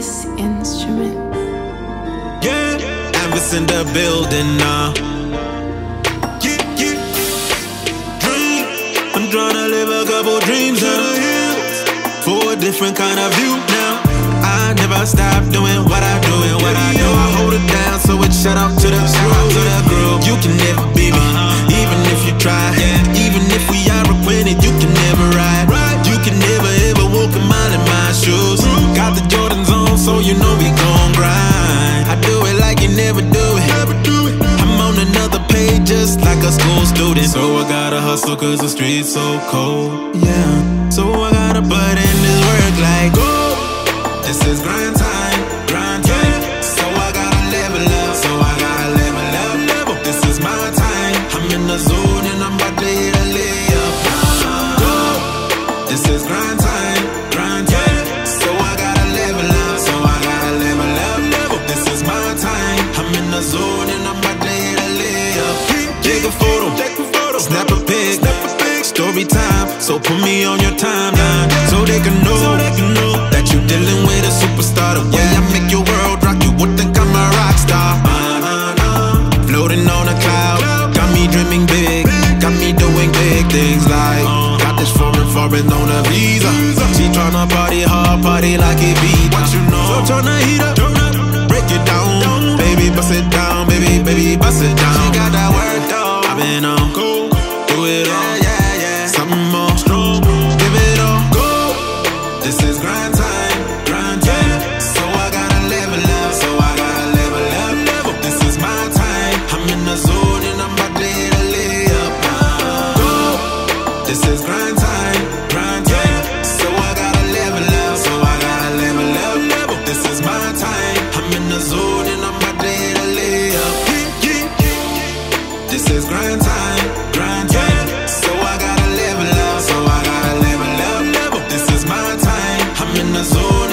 this instrument. Yeah, Amvis in the building now. Dream, I'm tryna live a couple dreams to the hills, for a different kind of view now. I never stop doing what I do, I hold it down, so it's shout out to the group. You can never be me, even if you try. Even if we are acquainted, you can never ride. You can never ever walk a mile in my shoes. Got the Jordans on, so you know we gon' grind. I do it like you never do it. I'm on another page just like a school student. So I gotta hustle cause the street's so cold. Yeah, so I gotta put in this work like gold. This is grind time, grind time. So I gotta level up, so I gotta level up. This is my time, I'm in the zone and I'm about to hit a layup. This is grind time, grind time. So I gotta level up, so I gotta level up. This is my time, I'm in the zone and I'm about to hit a layup. Take a photo, snap a pic, story time. So put me on your timeline, so they can know that you dealing with a superstar. The way I make your world rock, you would think I'm a rock star. Floating on a cloud, got me dreaming big, got me doing big things like got this foreign on a visa. She tryna party hard, party like it be. What you know? So tryna heat up, break it down, baby bust it down, baby bust it down. She got that work though, I've been on cool, do it all, something more strong, give it all, go. This is grind time, grind time. So I gotta level up, so I gotta level up. This is my time, I'm in the zone and I'm about to hit a layup. Go. This is grind time, grind time. So I gotta level up, so I gotta level up. This is my time, I'm in the zone and I'm about to hit a layup. This is grind time, grind time. So I gotta level up, so I gotta level up. This is my time, I'm in the zone.